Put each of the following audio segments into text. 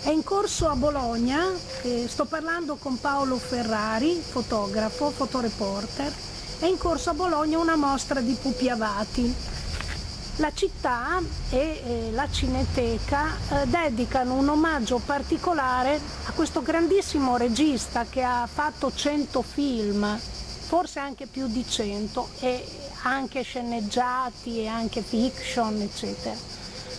È in corso a Bologna, sto parlando con Paolo Ferrari, fotografo, fotoreporter, è in corso a Bologna una mostra di Pupi Avati. La città e la Cineteca dedicano un omaggio particolare a questo grandissimo regista che ha fatto 100 film, forse anche più di 100, e anche sceneggiati e anche fiction, eccetera.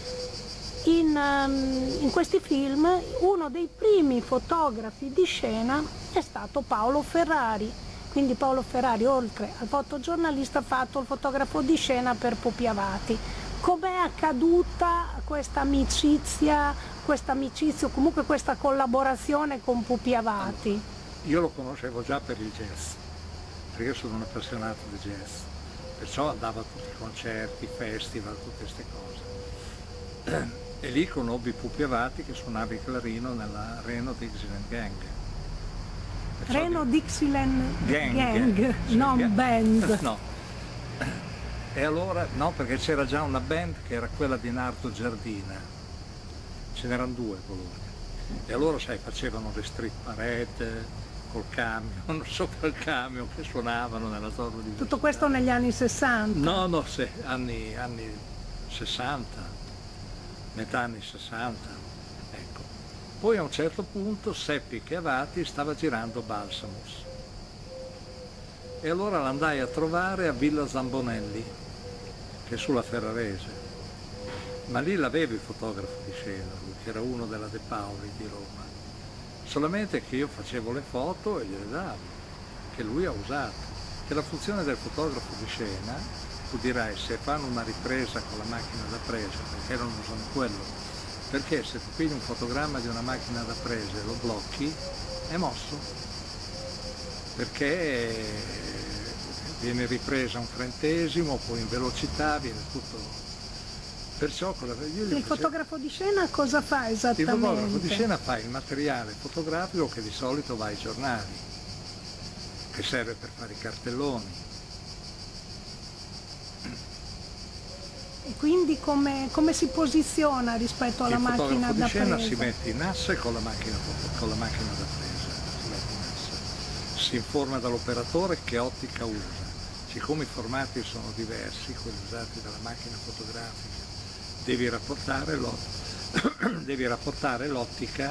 In questi film uno dei primi fotografi di scena è stato Paolo Ferrari, quindi Paolo Ferrari oltre al fotogiornalista ha fatto il fotografo di scena per Pupi Avati. Com'è accaduta questa amicizia o comunque questa collaborazione con Pupi Avati? Allora, io lo conoscevo già per il jazz, perché io sono un appassionato di jazz, perciò andavo a tutti i concerti, festival, tutte queste cose. E lì conobbi Pupi Avati che suonava il clarino nella Reno Dixieland Gang. Perciò Reno Dixieland Gang, non band. No. E allora, no, perché c'era già una band che era quella di Nardo Giardina, ce n'erano due colori. E allora, sai, facevano le street parade col camion, sopra il camion, che suonavano nella zona di... Tutto questo negli anni 60? No, anni 60. Metà anni 60, ecco. Poi a un certo punto seppi che Avati stava girando Balsamus e allora l'andai a trovare a Villa Zambonelli, che è sulla Ferrarese, ma lì l'avevo il fotografo di scena, lui, che era uno della De Paoli di Roma, solamente che io facevo le foto e gliele davo, che lui ha usato, che la funzione del fotografo di scena, tu dirai, se fanno una ripresa con la macchina da presa, perché non usano quello? Perché se tu pigli un fotogramma di una macchina da presa e lo blocchi, è mosso. Perché viene ripresa un trentesimo, poi in velocità viene tutto. Perciò il fotografo di scena cosa fa esattamente? Il fotografo di scena fa il materiale fotografico che di solito va ai giornali, che serve per fare i cartelloni. E quindi come si posiziona rispetto alla macchina da presa? Il fotografo di scena si mette in asse con la macchina da presa, si mette in asse. Si informa dall'operatore che ottica usa. Siccome i formati sono diversi, quelli usati dalla macchina fotografica, devi rapportare l'ottica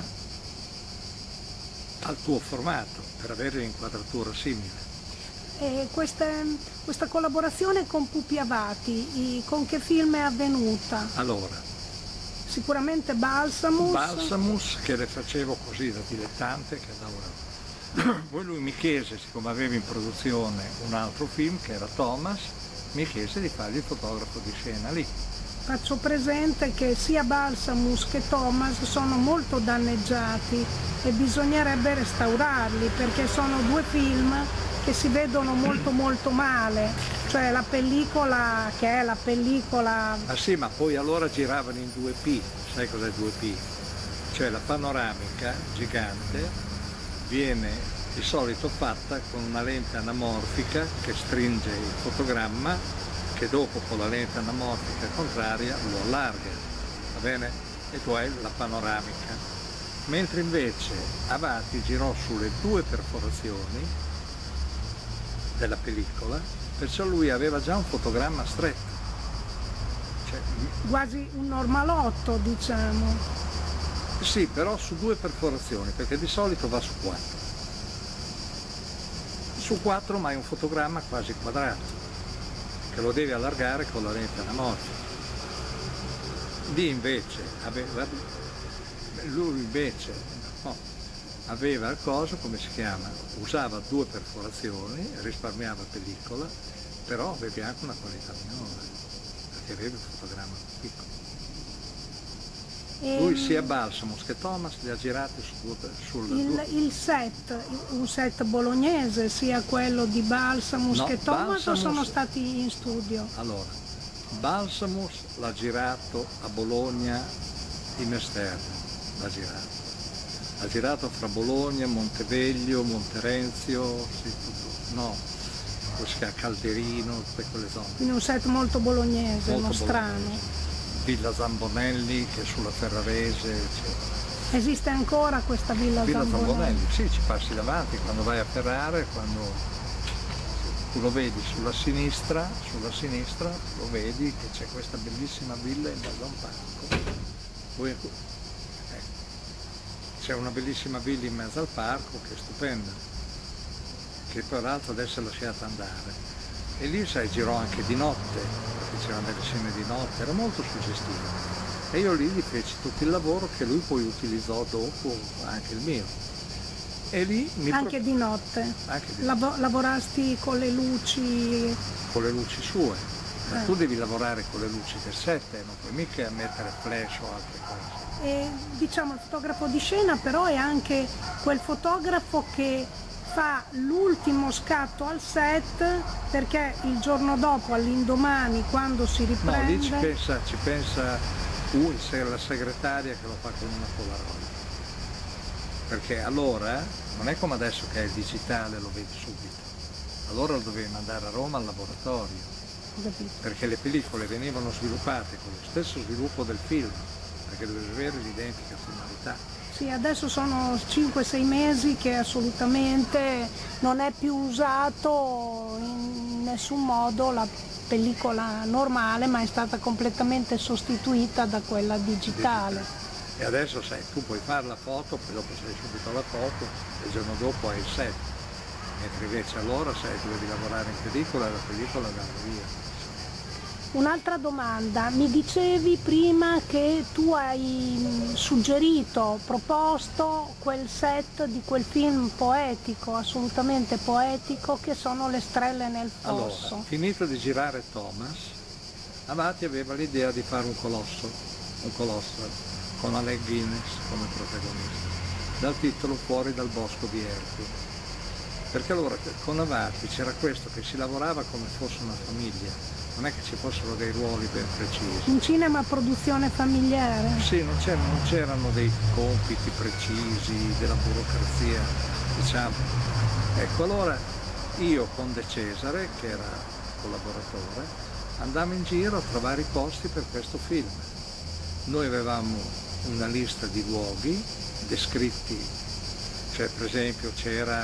al tuo formato per avere l'inquadratura simile. E questa collaborazione con Pupi Avati, con che film è avvenuta? Allora, sicuramente Balsamus. Balsamus, che le facevo così da dilettante, che andavo. Poi lui mi chiese, siccome avevo in produzione un altro film che era Thomas, mi chiese di fargli il fotografo di scena lì. Faccio presente che sia Balsamus che Thomas sono molto danneggiati e bisognerebbe restaurarli perché sono due film che si vedono molto male, cioè la pellicola che è la pellicola... Ah sì, ma poi allora giravano in 2P, sai cos'è 2P? Cioè la panoramica gigante viene di solito fatta con una lente anamorfica che stringe il fotogramma, che dopo con la lente anamorfica contraria lo allarga, va bene? E tu hai la panoramica. Mentre invece Avati girò sulle due perforazioni della pellicola, perciò lui aveva già un fotogramma stretto. Cioè, quasi un normalotto, diciamo. Sì, però su due perforazioni, perché di solito va su 4. Su 4 ma hai un fotogramma quasi quadrato, che lo devi allargare con la lente anamorfica. Lì invece lui invece aveva il coso, come si chiama? Usava due perforazioni, risparmiava pellicola, però avevi anche una qualità minore, perché avevi un fotogramma più piccolo. Lui sia Balsamus che Thomas li ha girati il set, un set bolognese, sia quello di Balsamus che Thomas, o sono stati in studio? Allora, Balsamus l'ha girato a Bologna in esterno, l'ha girato fra Bologna, Monteveglio, Monterenzio, sì, Calderino, tutte quelle zone. Quindi un set molto bolognese, nostrano. Villa Zambonelli, che è sulla Ferrarese, eccetera. Esiste ancora questa Villa Villa Zambonelli? Zambonelli, sì, ci passi davanti quando vai a Ferrare, quando tu lo vedi sulla sinistra lo vedi che c'è questa bellissima villa in mezzo a un parco. Poi, c'è una bellissima villa in mezzo al parco che è stupenda, che peraltro adesso è lasciata andare. E lì sai, girò anche di notte, perché c'erano delle scene di notte, era molto suggestivo. E io lì gli feci tutto il lavoro che lui poi utilizzò dopo, anche il mio. E lì anche di notte? Anche di Lavorasti con le luci? Con le luci sue. Ma tu devi lavorare con le luci del set, non puoi mica mettere flash o altre cose. E diciamo il fotografo di scena però è anche quel fotografo che fa l'ultimo scatto al set, perché il giorno dopo, all'indomani, quando si riprende... No, lì ci pensa la segretaria che lo fa con una Polaroid. Perché allora non è come adesso che è digitale, lo vedi subito. Allora lo dovevi mandare a Roma al laboratorio. Perché le pellicole venivano sviluppate con lo stesso sviluppo del film, perché dovevi avere l'identica tonalità. Sì, adesso sono 5-6 mesi che assolutamente non è più usato in nessun modo la pellicola normale, ma è stata completamente sostituita da quella digitale. E adesso sai, tu puoi fare la foto, poi dopo sei subito la foto e il giorno dopo hai il set. Mentre invece allora sai, dovevi lavorare in pellicola e la pellicola andava via. Un'altra domanda, mi dicevi prima che tu hai suggerito, proposto quel set di quel film poetico, assolutamente poetico, che sono Le Strelle nel Fosso. Allora, finito di girare Thomas, Avati aveva l'idea di fare un colosso con Alec Guinness come protagonista, dal titolo Fuori dal bosco di Hercule. Perché allora con Avati c'era questo, che si lavorava come fosse una famiglia. Non è che ci fossero dei ruoli ben precisi. Un cinema a produzione familiare? Sì, non c'erano dei compiti precisi, della burocrazia, diciamo. Ecco, allora io con De Cesare, che era collaboratore, andammo in giro a trovare i posti per questo film. Noi avevamo una lista di luoghi descritti, cioè per esempio c'era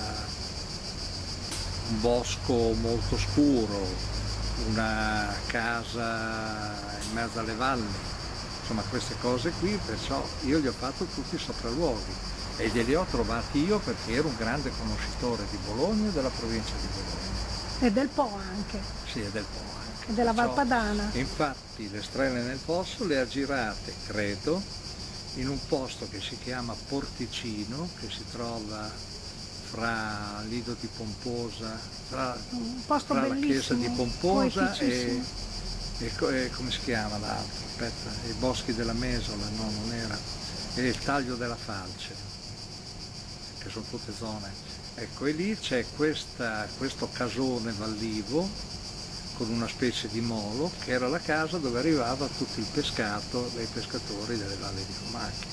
un bosco molto scuro, una casa in mezzo alle valli, insomma queste cose qui, perciò io gli ho fatto tutti i sopralluoghi e glieli ho trovati io perché ero un grande conoscitore di Bologna e della provincia di Bologna. E del Po anche. Sì, e del Po anche. E della Valpadana. Infatti Le Strelle nel Fosso le ha girate, credo, in un posto che si chiama Porticino, che si trova fra Lido di Pomposa, fra la chiesa di Pomposa e come si chiama l'altro? Aspetta, i boschi della Mesola, no, non era, e il taglio della Falce, che sono tutte zone. Ecco, e lì c'è questo casone vallivo con una specie di molo, che era la casa dove arrivava tutto il pescato dei pescatori delle valli di Comacchio.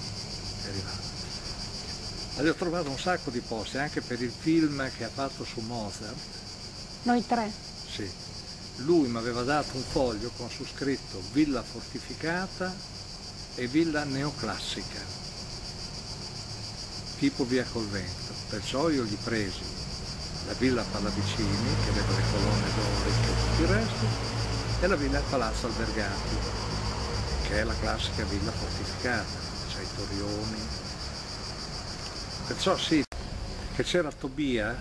Gli ho trovato un sacco di posti, anche per il film che ha fatto su Mozart. Noi tre? Sì. Lui mi aveva dato un foglio con su scritto Villa fortificata e Villa neoclassica, tipo via col vento. Perciò io gli presi la Villa Pallavicini, che aveva le colonne doriche e tutto il resto, e la Villa Palazzo Albergati, che è la classica villa fortificata, c'è i torrioni. Perciò sì, che c'era Tobia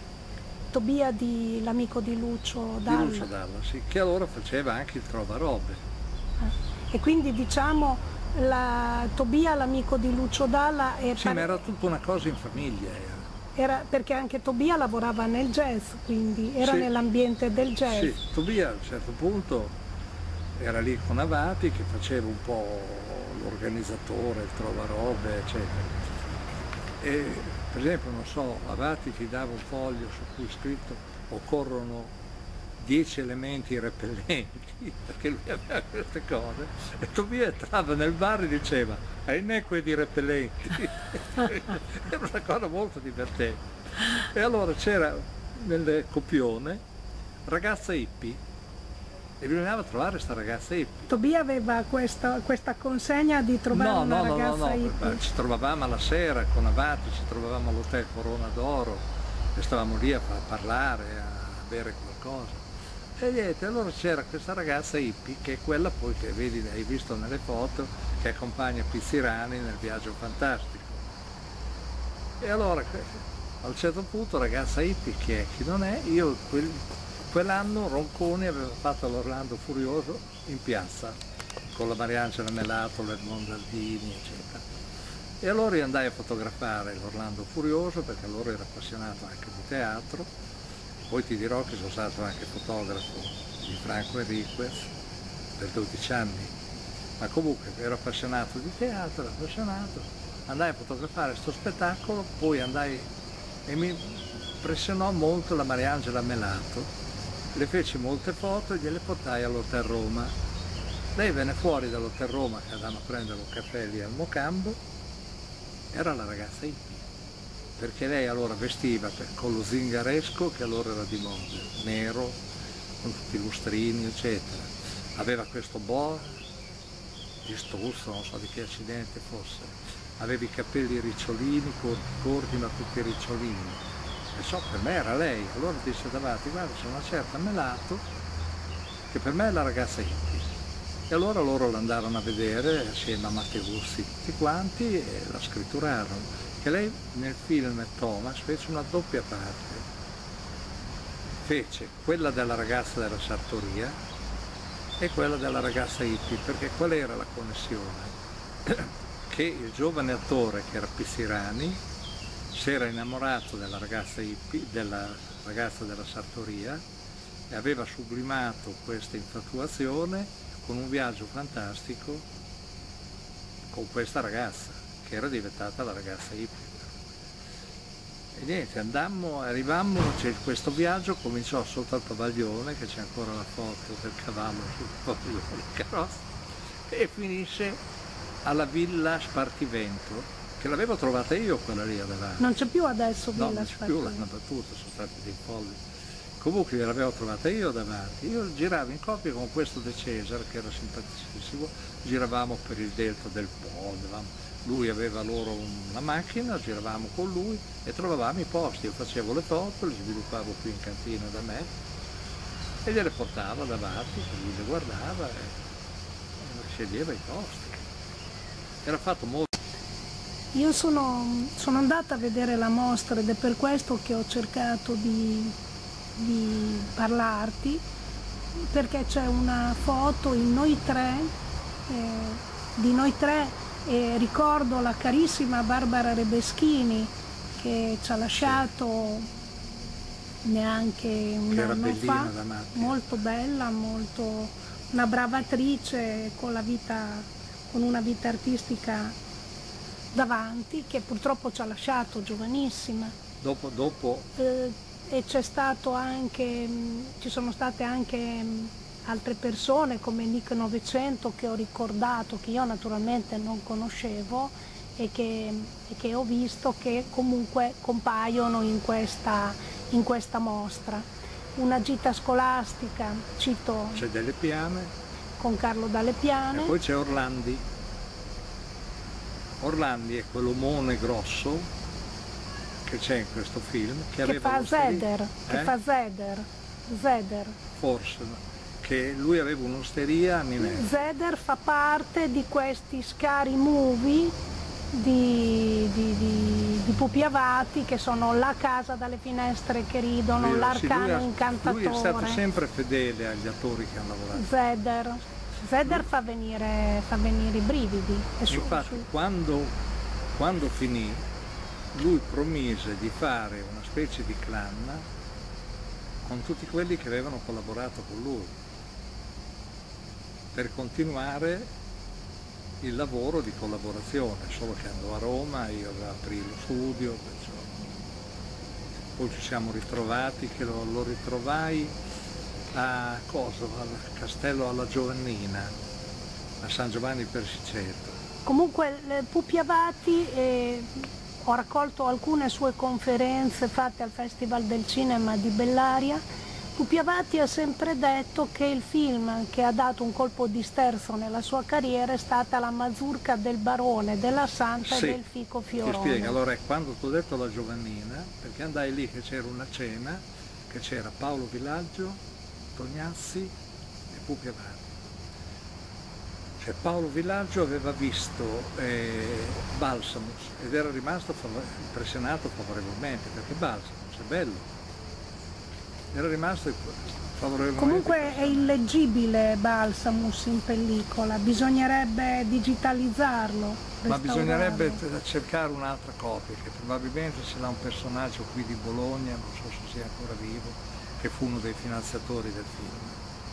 l'amico di Lucio Dalla. Di Lucio Dalla, sì, che allora faceva anche il trovarobe. E quindi diciamo Tobia, l'amico di Lucio Dalla... Sì, ma era tutta una cosa in famiglia. Era perché anche Tobia lavorava nel jazz, quindi era nell'ambiente del jazz. Sì, Tobia a un certo punto era lì con Avati che faceva un po' l'organizzatore, il trovarobe, eccetera. E per esempio, non so, Avati ti dava un foglio su cui scritto occorrono 10 elementi repellenti, perché lui aveva queste cose, e Tobia entrava nel bar e diceva hai necque di repellenti. Era una cosa molto divertente. E allora c'era nel copione ragazza hippie, E bisognava trovare questa ragazza hippie. Tobia aveva questa consegna di trovare una ragazza hippie. Ci trovavamo alla sera con Avati, ci trovavamo all'hotel Corona d'Oro e stavamo lì a parlare, a bere qualcosa. E niente, allora c'era questa ragazza hippie, che è quella poi che vedi, hai visto nelle foto, che accompagna Pizzirani nel Viaggio Fantastico. E allora a un certo punto ragazza hippie, chi è, chi non è, io quell'anno Ronconi aveva fatto l'Orlando Furioso in piazza, con la Mariangela Melato, l'Edmondo Aldini, eccetera. E allora io andai a fotografare l'Orlando Furioso, perché allora ero appassionato anche di teatro. Poi ti dirò che sono stato anche fotografo di Franco Enriquez per 12 anni, ma comunque ero appassionato di teatro, andai a fotografare questo spettacolo, poi andai e mi impressionò molto la Mariangela Melato, le feci molte foto e gliele portai all'Hotel Roma. Lei venne fuori dall'Hotel Roma, che andavamo a prendere un caffè lì al Mocambo, era la ragazza hippie. Perché lei allora vestiva con lo zingaresco, che allora era di moda, nero, con tutti i lustrini, eccetera. Aveva questo boa distrusso, non so di che accidente fosse. Aveva i capelli ricciolini, corti, ma tutti ricciolini. E so, per me era lei. Allora disse davanti, guarda, c'è una certa Melato, che per me è la ragazza hippie. E allora loro l'andarono a vedere assieme a Matteuzzi, tutti quanti, e la scritturarono. Che lei nel film Thomas fece una doppia parte, fece quella della ragazza della sartoria e quella della ragazza hippie, perché qual era la connessione? Che il giovane attore, che era Pizzirani, si era innamorato della ragazza hippie, della ragazza della sartoria, e aveva sublimato questa infatuazione con un viaggio fantastico con questa ragazza, che era diventata la ragazza hippie. E niente, arrivammo, questo viaggio cominciò sotto al Pavaglione, che c'è ancora la foto del cavallo sul Pavaglione carrozza, e finisce alla Villa Spartivento, che l'avevo trovata io quella lì davanti. Non c'è più adesso Villa Spartivento? No, non c'è più, l'hanno battuta, sono stati dei folli. Comunque l'avevo trovata io davanti. Io giravo in coppia con questo De Cesare, che era simpaticissimo, giravamo per il delta del Po, lui aveva loro una macchina, giravamo con lui e trovavamo i posti. Io facevo le foto, le sviluppavo qui in cantina da me e gliele portavo davanti, lui le guardava e sceglieva i posti. Era fatto molto. Io sono andata a vedere la mostra ed è per questo che ho cercato di parlarti, perché c'è una foto in noi tre, di noi tre, e ricordo la carissima Barbara Rebeschini, che ci ha lasciato neanche un anno fa, molto bella, una brava attrice con una vita artistica davanti, che purtroppo ci ha lasciato giovanissima. Dopo. E ci sono state anche altre persone come Nick 900 che ho ricordato, che io naturalmente non conoscevo e che ho visto che comunque compaiono in questa mostra. Una gita scolastica, cito. C'è Delle Piane. Con Carlo Dalle Piane. E poi c'è Orlandi. Orlandi è quell'omone grosso che c'è in questo film, che fa Zeder, Zeder. Forse. Che lui aveva un'osteria a Mineo. Zeder fa parte di questi scary movie di Pupi Avati, che sono La casa dalle finestre che ridono, L'arcano incantatore. Lui è stato sempre fedele agli attori che hanno lavorato. Zeder fa venire i brividi. Infatti quando finì, lui promise di fare una specie di clan con tutti quelli che avevano collaborato con lui, per continuare il lavoro di collaborazione, solo che andò a Roma, io aprì lo studio, perciò. Poi ci siamo ritrovati, che lo ritrovai al Castello alla Giovannina, a San Giovanni Persiceto. Comunque Pupi Avati, ho raccolto alcune sue conferenze fatte al Festival del Cinema di Bellaria, Pupi Avati ha sempre detto che il film che ha dato un colpo di sterzo nella sua carriera è stata La mazurka del barone, della Santa Sì, e del Fico ti Fiorone. spiego, allora quando ti ho detto la Giovannina, perché andai lì che c'era una cena, che c'era Paolo Villaggio, Tognazzi e Pupi Avati. Cioè Paolo Villaggio aveva visto Balsamus ed era rimasto impressionato favorevolmente, perché Balsamus è bello. Era rimasto favorevolmente. Comunque è illeggibile Balsamus in pellicola, bisognerebbe digitalizzarlo. Ma restaurarlo. bisognerebbe cercare un'altra copia, che probabilmente ce l'ha un personaggio qui di Bologna, non so se sia ancora vivo, che fu uno dei finanziatori del film.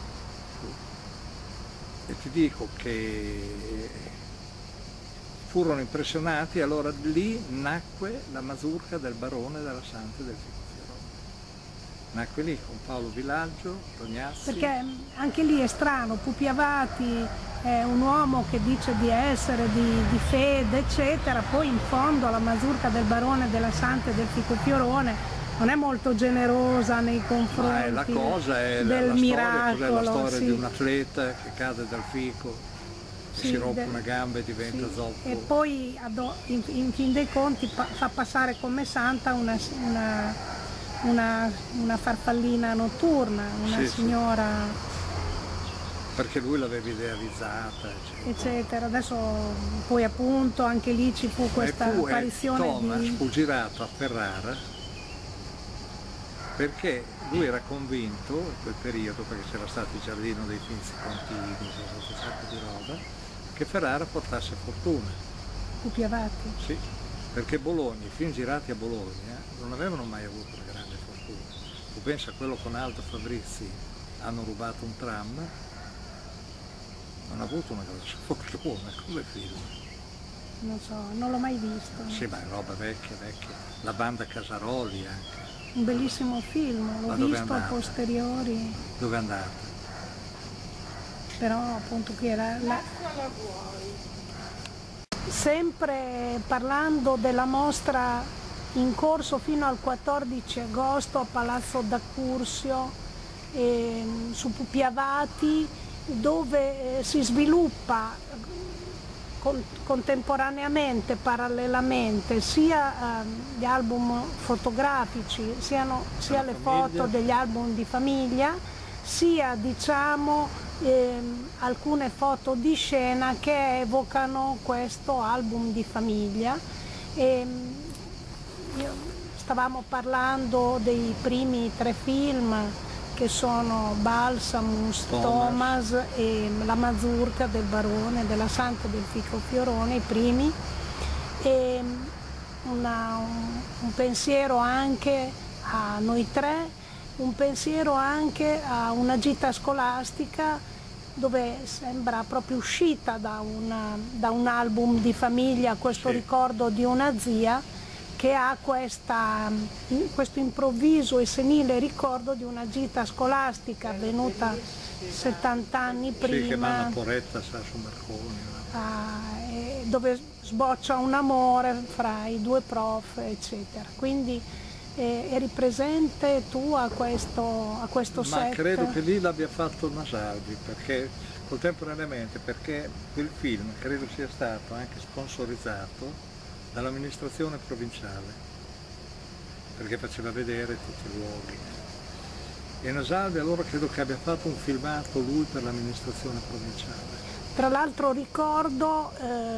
E ti dico che furono impressionati e allora lì nacque la mazurka del barone della Santa e del Fico Fiorone. Nacque lì con Paolo Villaggio, Tognazzi. Perché anche lì è strano, Pupi Avati è un uomo che dice di essere di fede, eccetera, poi in fondo la mazurka del barone della Santa e del Fico Fiorone non è molto generosa nei confronti la cosa è del miracolo. Storia, cos'è la storia sì. di un atleta che cade dal fico, Sì, si rompe una gamba e diventa sì. zoppo. E poi in fin dei conti fa passare come santa una farfallina notturna, una Sì, signora, perché lui l'aveva idealizzata, eccetera. Adesso poi appunto anche lì ci fu questa apparizione Thomas di... fu girato a Ferrara perché lui era convinto in quel periodo, perché c'era stato il giardino dei Finzi Contini, c'era stato un sacco di roba, che Ferrara portasse fortuna. Pupi Avati. Sì, perché Bologna, i film girati a Bologna non avevano mai avuto una grande fortuna. Tu pensa a quello con Aldo Fabrizi, hanno rubato un tram, non ha avuto una grossa fortuna come film. Non so, non l'ho mai visto. Sì, ma è roba vecchia, vecchia. La banda Casaroli anche. Un bellissimo film, l'ho visto a posteriori. Dove è andata? Però appunto che era sempre parlando della mostra in corso fino al 14 agosto a Palazzo d'Accursio su Pupi Avati, dove si sviluppa contemporaneamente, parallelamente, sia gli album fotografici, sia le foto degli album di famiglia, sia diciamo alcune foto di scena che evocano questo album di famiglia. Stavamo parlando dei primi 3 film che sono Balsamus, Thomas e La mazurka del barone, della Santa e del Fico Fiorone, i primi, e un pensiero anche a noi 3, un pensiero anche a una gita scolastica dove sembra proprio uscita da un album di famiglia, questo ricordo di una zia che ha questo improvviso e senile ricordo di una gita scolastica avvenuta 70 anni prima. Sì, che vanno a Poretta, su Marconi. Dove sboccia un amore fra i 2 prof, eccetera. Quindi eri presente tu a questo set? Ma credo che lì l'abbia fatto Nasaldi, perché contemporaneamente, perché quel film credo sia stato anche sponsorizzato dall'amministrazione provinciale, perché faceva vedere tutti i luoghi. E Nasaldi allora credo che abbia fatto un filmato lui per l'amministrazione provinciale. Tra l'altro ricordo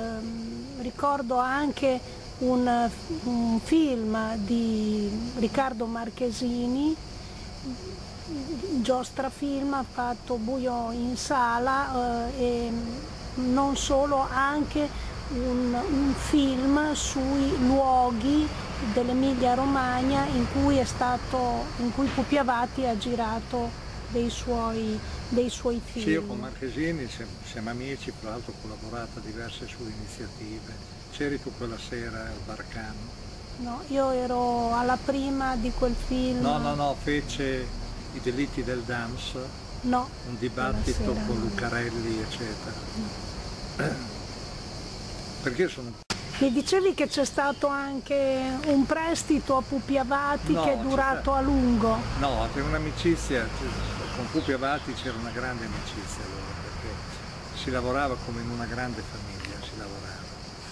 anche un film di Riccardo Marchesini, Giostra Film, ha fatto Buio in sala, e non solo, anche un film sui luoghi dell'Emilia Romagna in cui Pupi Avati ha girato dei suoi film. Sì, io con Marchesini siamo amici, tra l'altro ho collaborato a diverse sue iniziative. C'eri tu quella sera al Barcano? No, io ero alla prima di quel film. No, fece I delitti del DAMS, no, un dibattito con Lucarelli, eccetera. Perché io sono... Mi dicevi che c'è stato anche un prestito a Pupi Avati che è durato a lungo. No, per un'amicizia, con Pupi Avati c'era una grande amicizia allora, perché si lavorava come in una grande famiglia, si lavorava.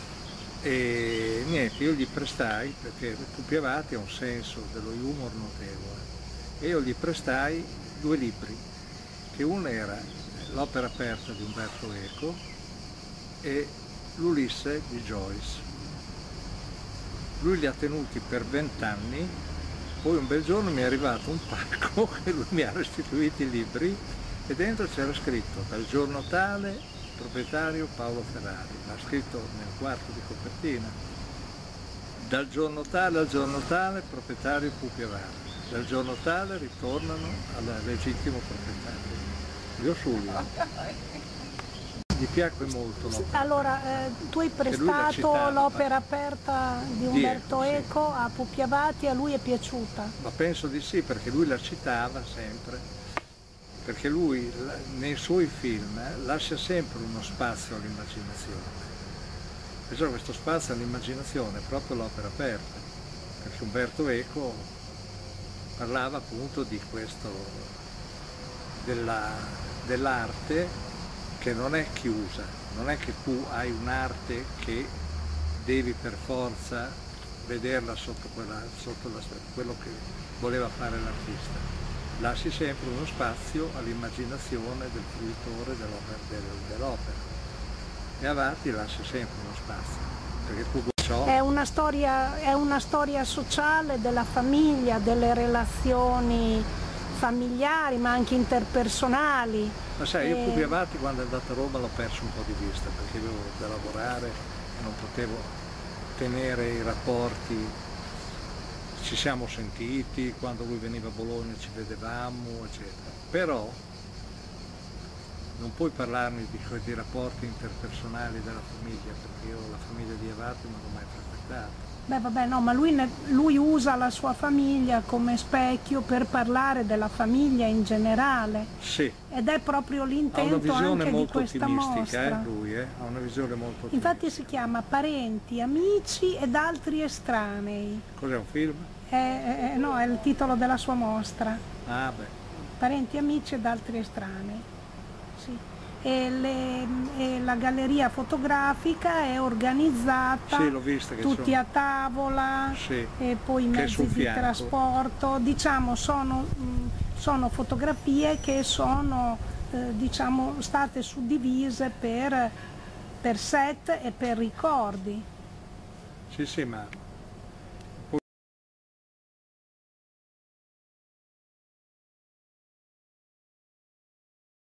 E niente, io gli prestai, perché Pupi Avati ha un senso dello humor notevole, e io gli prestai 2 libri, che uno era L'opera aperta di Umberto Eco e l'Ulisse di Joyce. Lui li ha tenuti per 20 anni, poi un bel giorno mi è arrivato un pacco e lui mi ha restituito i libri e dentro c'era scritto dal giorno tale, proprietario Paolo Ferrari, l'ha scritto nel quarto di copertina, dal giorno tale al giorno tale, proprietario Pupi Avati, dal giorno tale ritornano al legittimo proprietario. Io Giulio. Gli piacque molto l'opera. Allora, tu hai prestato l'opera aperta di Umberto Eco a Pupi Avati, a lui è piaciuta? Ma penso di sì, perché lui la citava sempre, perché lui nei suoi film lascia sempre uno spazio all'immaginazione. Perciò questo spazio all'immaginazione è proprio l'opera aperta, perché Umberto Eco parlava appunto di questo, dell'arte che non è chiusa, non è che tu hai un'arte che devi per forza vederla sotto quello che voleva fare l'artista. Lasci sempre uno spazio all'immaginazione del fruitore dell'opera. E Avati lascia sempre uno spazio, perché tu ciò... È una storia sociale della famiglia, delle relazioni familiari ma anche interpersonali. Ma sai, io Pupi Avati quando è andato a Roma l'ho perso un po' di vista, perché avevo da lavorare e non potevo tenere i rapporti. Ci siamo sentiti, quando lui veniva a Bologna ci vedevamo, eccetera. Però non puoi parlarmi di rapporti interpersonali della famiglia, perché io la famiglia di Avati non l'ho mai frequentata. Beh vabbè no, ma lui usa la sua famiglia come specchio per parlare della famiglia in generale. Sì. Ed è proprio l'intento anche di questa mostra. Lui ha una visione molto ottimistica. Infatti si chiama Parenti, amici ed altri estranei. Cos'è, un film? No, è il titolo della sua mostra. Ah beh. Parenti, amici ed altri estranei. Sì. E la galleria fotografica è organizzata, sì, l'ho vista, che tutti a tavola, sì, e poi i mezzi di trasporto, diciamo sono fotografie che sono diciamo state suddivise per set e per ricordi. Sì, sì, ma